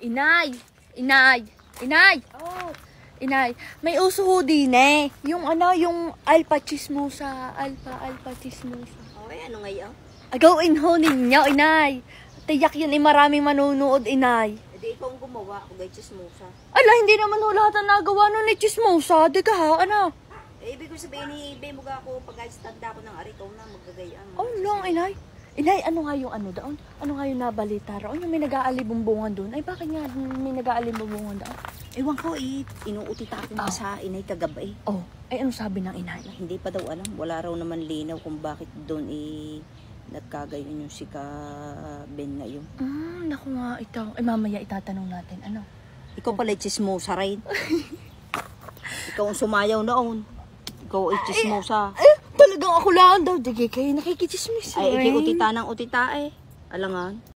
Inay! Inay! Inay! Oh, Inay, may uso ho din eh. Yung ano, yung alpa chismosa. Alpa chismosa. okay, ano ngayon? Agawin ho ninyo, inay. Tiyak yun eh, maraming manunood, inay. Hindi ikaw ang gumawa, ako gay chismosa. Ala, hindi naman ho lahat ang nagawa nun ni chismosa. Di ka ha, ano? Eh, ibig ko sabihin, ibe mo ga ako pag tanda ko ng arikaw na magagayaan. Oh, lang, inay. Inay, ano nga yung ano doon? Ano nga yung nabalita roon? Yung may nag-aalibumbungan doon? Ay, bakit nga may nag-aalibumbungan doon? Ewan ko inuutita ako nga sa inay kagabi. Oh, ay ano sabi ng inay? Hindi pa daw alam, wala raw naman linaw kung bakit doon nagkagayon yung si ka Ben ngayon. Naku nga ito. Ay, mamaya itatanong natin, ano? Ikaw pala chismosa rin. Ikaw ang sumayaw noon. Ikaw ay chismosa. Talagang ako lang daw. Digi kayo nakikichismis. Ay, iki utita ng utita eh. Alangan.